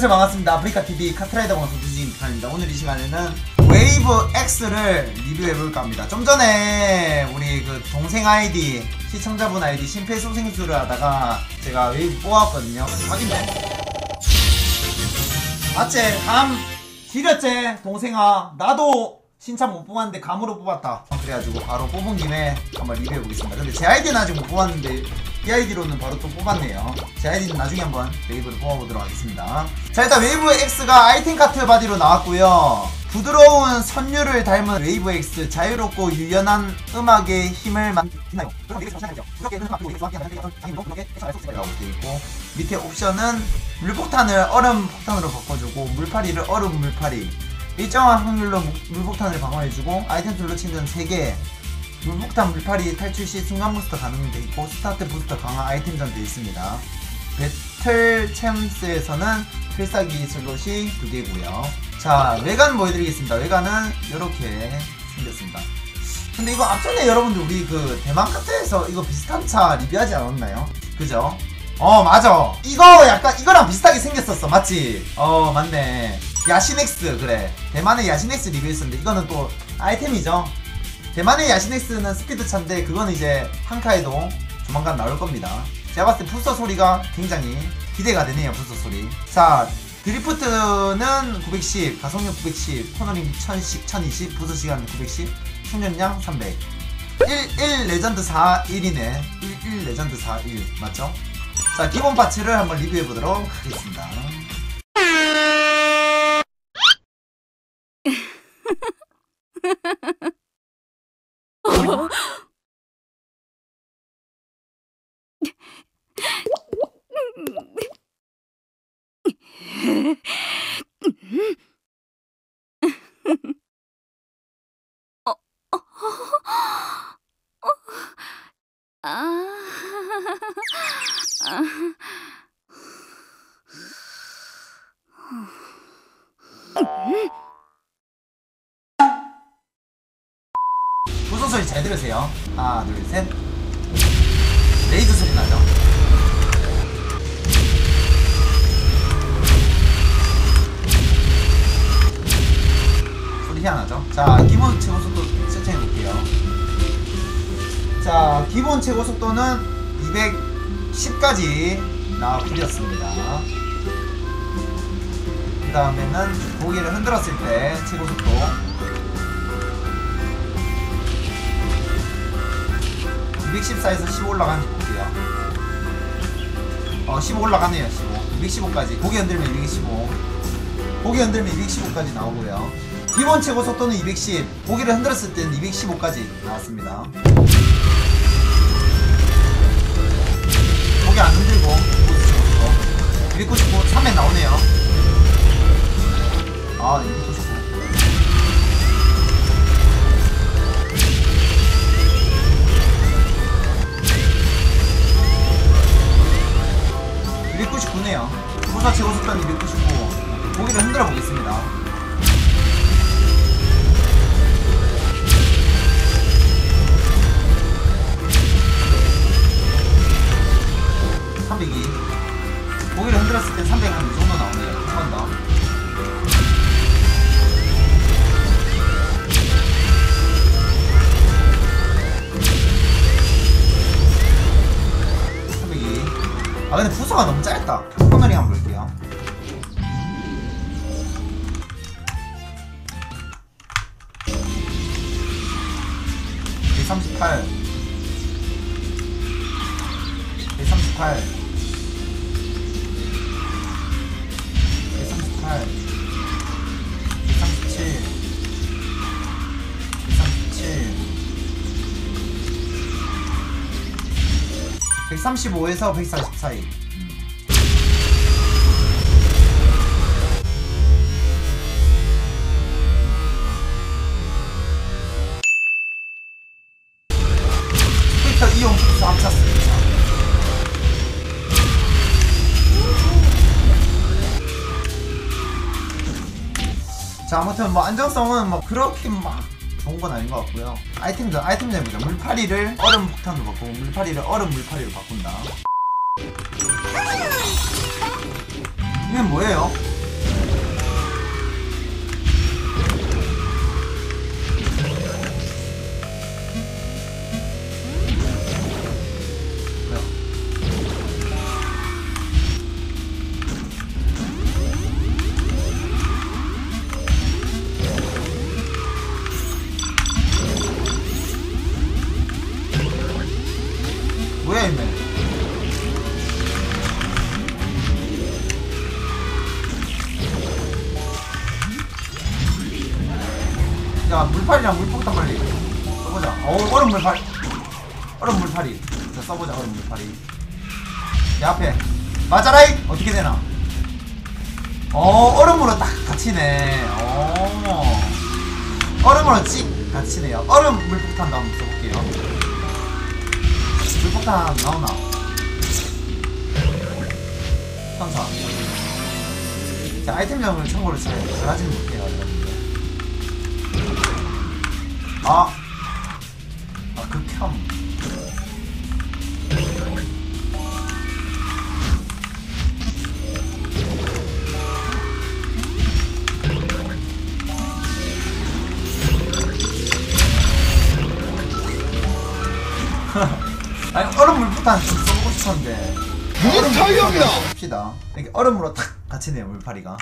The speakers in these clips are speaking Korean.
안녕하세요, 반갑습니다. 아프리카TV 카트라이더 방송 DJ 북한입니다. 오늘 이 시간에는 웨이브 X를 리뷰해볼까 합니다. 좀 전에 우리 그 동생 아이디, 시청자분 아이디 심폐소생술을 하다가 제가 웨이브 뽑았거든요. 확인해. 맞지? 감 지렸지? 동생아, 나도 신참 못 뽑았는데 감으로 뽑았다. 그래가지고 바로 뽑은 김에 한번 리뷰해보겠습니다. 근데 제 아이디는 아직 못 뽑았는데 이 아이디로는 바로 또 뽑았네요. 제 아이디는 나중에 한번 웨이브를 뽑아보도록 하겠습니다. 자, 일단 웨이브 X가 아이템 카트 바디로 나왔고요. 부드러운 선율을 닮은 웨이브 X, 자유롭고 유연한 음악의 힘을 만나요. 라고 되어있고, 밑에 옵션은 물폭탄을 얼음 폭탄으로 바꿔주고, 물파리를 얼음 물파리, 일정한 확률로 물폭탄을 방어해주고, 아이템 둘로 친전 3개, 물폭탄 물파리 탈출 시 순간 부스터 가능되어 있고, 스타트 부스터 강화 아이템전 되어 있습니다. 배틀 챔스에서는 필살기 슬롯이 2개고요. 자, 외관 보여드리겠습니다. 외관은 이렇게 생겼습니다. 근데 이거 앞전에 여러분들 우리 그 대만 카트에서 이거 비슷한 차 리뷰하지 않았나요? 그죠? 맞아. 이거 약간 이거랑 비슷하게 생겼었어. 맞지? 맞네. 야신엑스, 그래. 대만의 야신엑스 리뷰했었는데 이거는 또 아이템이죠. 대만의 야신엑스는 스피드차인데 그거는 이제 한카에도 조만간 나올 겁니다. 제가 봤을 때 부스터 소리가 굉장히 기대가 되네요. 부스터 소리. 자, 드리프트는 910, 가속력 910, 코너링 1020, 부스 시간 910, 충전량 300. 1 레전드 41이네. 1 레전드 41 맞죠? 자, 기본 파츠를 한번 리뷰해보도록 하겠습니다. 부서 소리 잘 들으세요. 하나, 둘, 셋. 레이저 소리 나죠? 소리 희한하죠? 자, 기본 최고 속도 세팅해볼게요. 자, 기본 최고 속도는 210까지 나와버렸습니다. 그 다음에는 고개를 흔들었을 때 최고 속도 214에서 15 올라가는지 볼게요. 15 올라가네요. 15. 215까지. 고개 흔들면 215. 고개 흔들면 215까지 나오고요. 기본 최고 속도는 210. 고개를 흔들었을 때는 215까지 나왔습니다. 고개 안 흔들고 299, 3에 나오네요. 299. 299네요. 부서 최고 속도는 299. 고개를 흔들어 보겠습니다. 고개를 흔들었을 때 300은 이 정도 나오네요. 한 번 더. 근데 부서가 너무 짧다. 코너링 한번 볼게요. (138) 138 137 135에서 140 사이. 스피커 이용 부스 합쳤습니다. 자, 아무튼 뭐 안정성은 뭐 그렇게 막 좋은 건 아닌 것 같고요. 아이템 내보자. 물파리를 얼음 폭탄으로 바꾸고 물파리를 얼음 물파리로 바꾼다. 이건 뭐예요? 야 물파리랑 물폭탄 빨리 써보자. 얼음 물파리. 얼음 물파리. 자 써보자 얼음 물파리. 내 앞에 맞아라이. 어떻게 되나? 얼음으로 딱 갇히네. 얼음으로 찍 갇히네요. 얼음 물폭탄도 한번 써볼게요. 물폭탄 나오나? 천사. 자, 아이템량을 참고로 잘하지는 못해요, 여러분들. 극혐. 아니 얼음 물폭탄 좀 써보고 싶었는데 얼음 물폭탄 봅시다. 이렇게 얼음으로 탁 갇히네요 물파리가.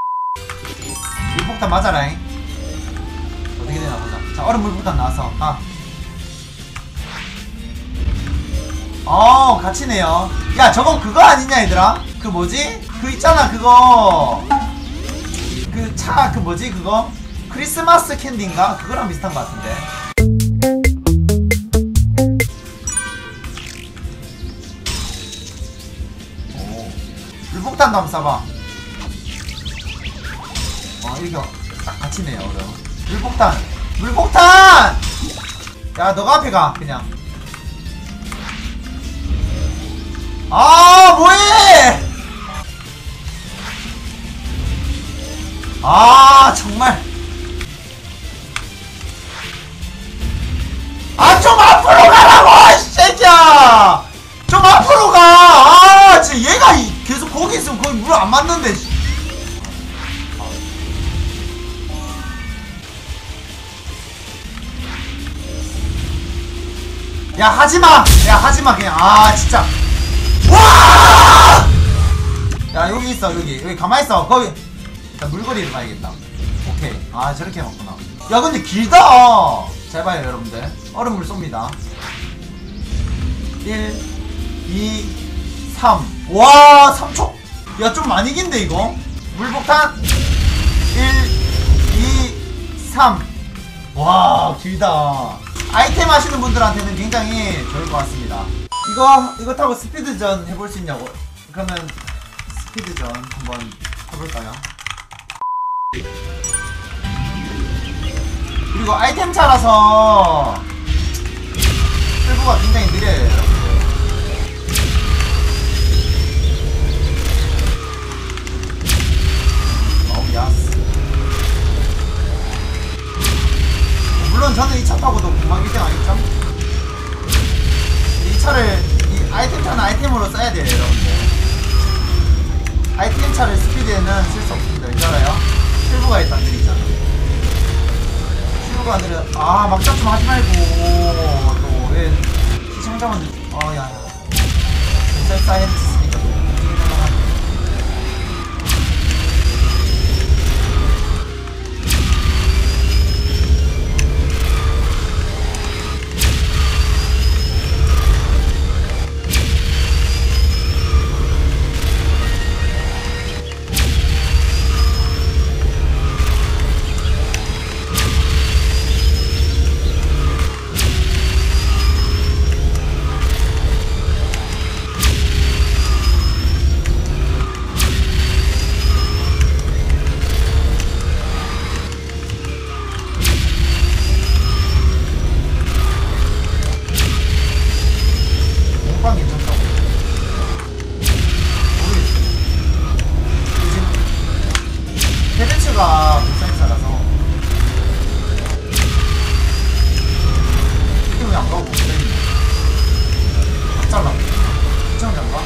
물폭탄 맞아라잉. 어떻게 되나 보자. 자 얼음 물폭탄 나와서 갇히네요. 야 저거 그거 아니냐 얘들아? 그 뭐지? 그 있잖아 그거 그 차 그 뭐지 그거? 크리스마스 캔디인가? 그거랑 비슷한 것 같은데. 물폭탄도 한번 쏴봐. 이거 딱 갇히네요 얼음. 물폭탄! 물폭탄! 야 너가 앞에 가 그냥. 뭐해! 정말 좀 앞으로 가라고 이 새끼야! 좀 앞으로 가! 진짜 얘가 계속 거기 있으면 거기 물 안 맞는데. 야 하지마! 야 하지마 그냥. 진짜. 와! 야 여기 있어 여기 가만히 있어. 거기 일단 물거리를 봐야겠다. 오케이. 저렇게 해놨구나. 야 근데 길다. 잘 봐요 여러분들. 얼음물 쏩니다. 1 2 3. 와 3초. 야 좀 많이 긴데 이거. 물폭탄 1 2 3. 와 길다. 아이템 하시는 분들한테는 굉장히 좋을 것 같습니다. 이거 타고 스피드전 해볼 수 있냐고. 그러면 스피드전 한번 해볼까요? 그리고 아이템 차라서 출구가 굉장히 느려요 여러분들. 야스. 물론 저는 이 차 타고도 금방 1등 아니죠? 이 차를 이 아이템 차는 아이템으로 써야 돼요 여러분들. 아이템 차를 스피드에는 쓸 수 없습니다. 알아요? 출구가 일단 느리잖아. 출구가 느려. 막자 좀 하지 말고 또 왜 시청자분들 야야 사이렌스 쓰니까 또 테벤츠가 불상사라서 이게 왜 안 가고 못되겠네. 딱 잘라. 시청자인가?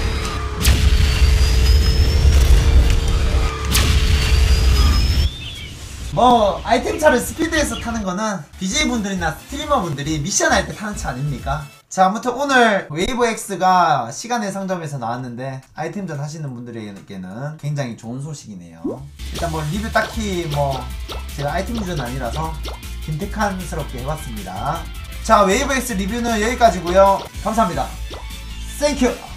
아이템차를 스피드에서 타는 거는 BJ분들이나 스트리머분들이 미션 할 때 타는 차 아닙니까? 자 아무튼 오늘 웨이브 X가 시간의 상점에서 나왔는데 아이템전 하시는 분들에게는 굉장히 좋은 소식이네요. 일단 리뷰 딱히 제가 아이템 유저는 아니라서 김태칸스럽게 해봤습니다. 자 웨이브 X 리뷰는 여기까지고요. 감사합니다. 땡큐.